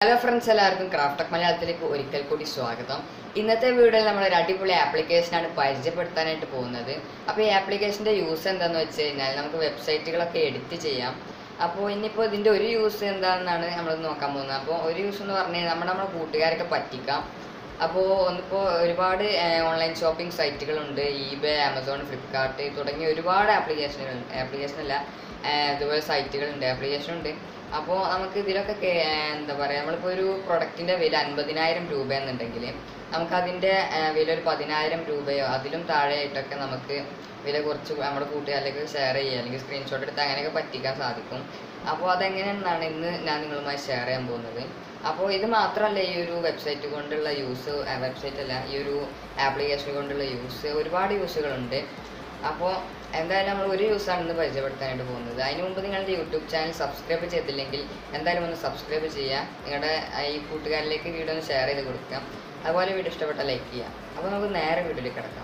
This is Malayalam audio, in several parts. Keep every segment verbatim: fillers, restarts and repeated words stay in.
ഹലോ ഫ്രണ്ട്സ്, എല്ലാവർക്കും ക്രാഫ്റ്റ് ടെക് മലയാളത്തിലേക്ക് ഒരിക്കൽ കൂടി സ്വാഗതം. ഇന്നത്തെ വീഡിയോയിൽ നമ്മൾ ഒരു അടിപൊളി ആപ്ലിക്കേഷനാണ് പരിചയപ്പെടുത്താനായിട്ട് പോകുന്നത്. അപ്പോൾ ഈ ആപ്ലിക്കേഷൻ്റെ യൂസ് എന്താണെന്ന് വെച്ച് കഴിഞ്ഞാൽ നമുക്ക് വെബ്സൈറ്റുകളൊക്കെ എഡിറ്റ് ചെയ്യാം. അപ്പോൾ ഇനിയിപ്പോൾ ഇതിൻ്റെ ഒരു യൂസ് എന്താണെന്നാണ് നമ്മൾ നോക്കാൻ പോകുന്നത്. അപ്പോൾ ഒരു യൂസ് എന്ന് പറഞ്ഞാൽ നമ്മൾ നമ്മുടെ കൂട്ടുകാരൊക്കെ പറ്റിക്കാം. അപ്പോൾ ഒന്നിപ്പോൾ ഒരുപാട് ഓൺലൈൻ ഷോപ്പിംഗ് സൈറ്റുകളുണ്ട്. ഈബേ, ആമസോൺ, ഫ്ലിപ്കാർട്ട് തുടങ്ങിയ ഒരുപാട് ആപ്ലിക്കേഷനുകൾ ആപ്ലിക്കേഷനല്ല അതുപോലെ സൈറ്റുകളുണ്ട്, ആപ്ലിക്കേഷനുണ്ട്. അപ്പോൾ നമുക്ക് ഇതിലൊക്കെ എന്താ പറയുക, നമ്മളിപ്പോൾ ഒരു പ്രൊഡക്റ്റിൻ്റെ വില അൻപതിനായിരം രൂപ എന്നുണ്ടെങ്കിൽ നമുക്കതിൻ്റെ വില ഒരു പതിനായിരം രൂപയോ അതിലും താഴെയായിട്ടൊക്കെ നമുക്ക് വില കുറച്ച് നമ്മുടെ കൂട്ടുകാരിലേക്ക് ഷെയർ ചെയ്യുക അല്ലെങ്കിൽ സ്ക്രീൻഷോട്ട് എടുത്ത് അങ്ങനെയൊക്കെ പറ്റിക്കാൻ സാധിക്കും. അപ്പോൾ അതെങ്ങനെയെന്നാണ് ഇന്ന് ഞാൻ നിങ്ങളുമായി ഷെയർ ചെയ്യാൻ പോകുന്നത്. അപ്പോൾ ഇത് മാത്രമല്ല ഈ ഒരു വെബ്സൈറ്റ് കൊണ്ടുള്ള യൂസ്, വെബ്സൈറ്റ് അല്ല ഈ ഒരു ആപ്ലിക്കേഷൻ കൊണ്ടുള്ള യൂസ്, ഒരുപാട് യൂസുകളുണ്ട്. അപ്പോൾ എന്തായാലും നമ്മൾ ഒരു യൂസാണ് ഇന്ന് പരിചയപ്പെടുത്താനായിട്ട് പോകുന്നത്. അതിന് മുമ്പ് നിങ്ങളുടെ യൂട്യൂബ് ചാനൽ സബ്സ്ക്രൈബ് ചെയ്തില്ലെങ്കിൽ എന്തായാലും ഒന്ന് സബ്സ്ക്രൈബ് ചെയ്യുക. നിങ്ങളുടെ ഈ കൂട്ടുകാരിലേക്ക് വീഡിയോ ഒന്ന് ഷെയർ ചെയ്ത് കൊടുക്കുക. അതുപോലെ വീഡിയോ ഇഷ്ടപ്പെട്ടാൽ ലൈക്ക് ചെയ്യുക. അപ്പോൾ നമുക്ക് നേരെ വീഡിയോയിലേക്ക് കിടക്കാം.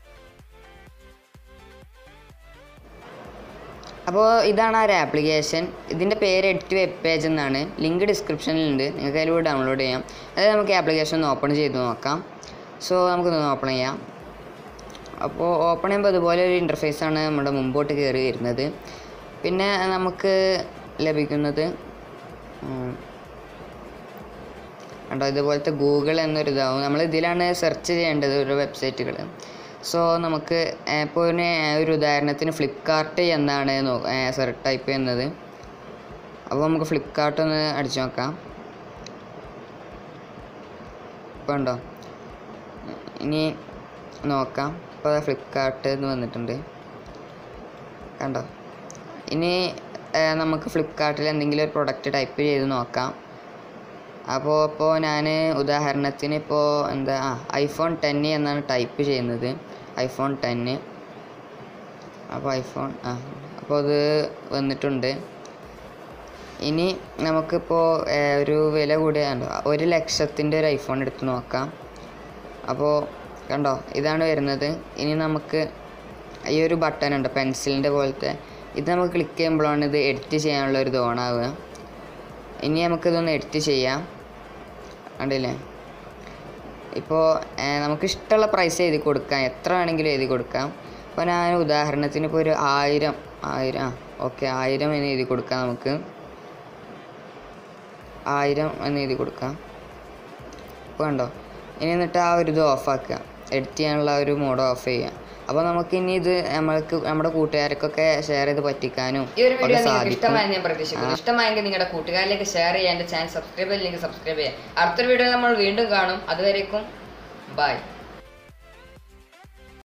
അപ്പോൾ ഇതാണ് ആ ഒരു ആപ്ലിക്കേഷൻ. ഇതിൻ്റെ പേര് എഡിറ്റ് വെബ് പേജ് എന്നാണ്. ലിങ്ക് ഡിസ്ക്രിപ്ഷനിലുണ്ട്, നിങ്ങൾക്ക് അതിലൂടെ ഡൗൺലോഡ് ചെയ്യാം. അതായത് നമുക്ക് ആപ്ലിക്കേഷൻ ഒന്ന് ഓപ്പൺ ചെയ്ത് നോക്കാം. സോ നമുക്കൊന്ന് ഓപ്പൺ ചെയ്യാം. അപ്പോൾ ഓപ്പൺ ചെയ്യുമ്പോൾ അതുപോലെ ഒരു ഇൻ്റർഫേസാണ് നമ്മുടെ മുമ്പോട്ട് കയറി വരുന്നത്. പിന്നെ നമുക്ക് ലഭിക്കുന്നത് കണ്ടോ ഇതുപോലത്തെ ഗൂഗിൾ എന്നൊരു ഇതാവും. നമ്മൾ ഇതിലാണ് സെർച്ച് ചെയ്യേണ്ടത് ഓരോ വെബ്സൈറ്റുകൾ. സോ നമുക്ക് ഇപ്പോൾ ഒരു ഉദാഹരണത്തിന് ഫ്ലിപ്കാർട്ട് എന്നാണ് ടൈപ്പ് ചെയ്യുന്നത്. അപ്പോൾ നമുക്ക് ഫ്ലിപ്കാർട്ട് ഒന്ന് അടിച്ചു നോക്കാം. ഇപ്പോൾ ഉണ്ടോ, ഇനി നോക്കാം. ഇപ്പോൾ ഫ്ലിപ്കാർട്ട് എന്ന് വന്നിട്ടുണ്ട് കണ്ടോ. ഇനി നമുക്ക് ഫ്ലിപ്കാർട്ടിൽ എന്തെങ്കിലും ഒരു പ്രൊഡക്റ്റ് ടൈപ്പ് ചെയ്ത് നോക്കാം. അപ്പോൾ ഇപ്പോൾ ഞാൻ ഉദാഹരണത്തിന് ഇപ്പോൾ എന്താ ഐഫോൺ ടെൻ എന്നാണ് ടൈപ്പ് ചെയ്യുന്നത്. IPhone ten. അപ്പോൾ ഐഫോൺ ആ അപ്പോൾ അത് വന്നിട്ടുണ്ട്. ഇനി നമുക്കിപ്പോൾ ഒരു വില കൂടിയ ഒരു ലക്ഷത്തിൻ്റെ ഒരു ഐഫോൺ എടുത്ത് നോക്കാം. അപ്പോൾ കണ്ടോ ഇതാണ് വരുന്നത്. ഇനി നമുക്ക് ഈ ഒരു ബട്ടൺ ഉണ്ട് പെൻസിലിൻ്റെ പോലത്തെ, ഇത് നമുക്ക് ക്ലിക്ക് ചെയ്യുമ്പോഴാണ് ഇത് എഡിറ്റ് ചെയ്യാനുള്ള ഒരു ഓണാവുക. ഇനി നമുക്കിതൊന്ന് എഡിറ്റ് ചെയ്യാം. കണ്ടില്ലേ, ഇപ്പോൾ നമുക്ക് ഇഷ്ടമുള്ള പ്രൈസ് എഴുതി കൊടുക്കാം, എത്ര വേണമെങ്കിലും എഴുതി കൊടുക്കാം. അപ്പോൾ ഞാൻ ഉദാഹരണത്തിന് ഇപ്പോൾ ഒരു ആയിരം ആയിരം ആ ഓക്കെ ആയിരം എന്ന് എഴുതി കൊടുക്കാം. നമുക്ക് ആയിരം എന്ന് എഴുതി കൊടുക്കാം. ഇപ്പോൾ കണ്ടോ, ഇനി എന്നിട്ട് ആ ഒരു ഇത് ഓഫാക്കുക, എഡിറ്റ് ചെയ്യാനുള്ള ഒരു മോഡ് ഓഫ് ചെയ്യുക. അപ്പോൾ നമുക്ക് ഇനി ഇത് നമ്മൾക്ക് നമ്മുടെ കൂട്ടുകാർക്കൊക്കെ ഷെയർ ചെയ്ത് പറ്റിക്കാനും ഈ ഒരു വീഡിയോ നിങ്ങൾക്ക് ഇഷ്ടമായെന്ന് ഞാൻ പ്രതീക്ഷിക്കുന്നു. ഇഷ്ടമായെങ്കിൽ നിങ്ങളുടെ കൂട്ടുകാരിലേക്ക് ഷെയർ ചെയ്യാൻ എൻ്റെ ചാനൽ സബ്സ്ക്രൈബ് ചെയ്യില്ലെങ്കിൽ സബ്സ്ക്രൈബ് ചെയ്യുക. അടുത്തൊരു വീഡിയോ നമ്മൾ വീണ്ടും കാണും. അതുവരേക്കും ബൈ.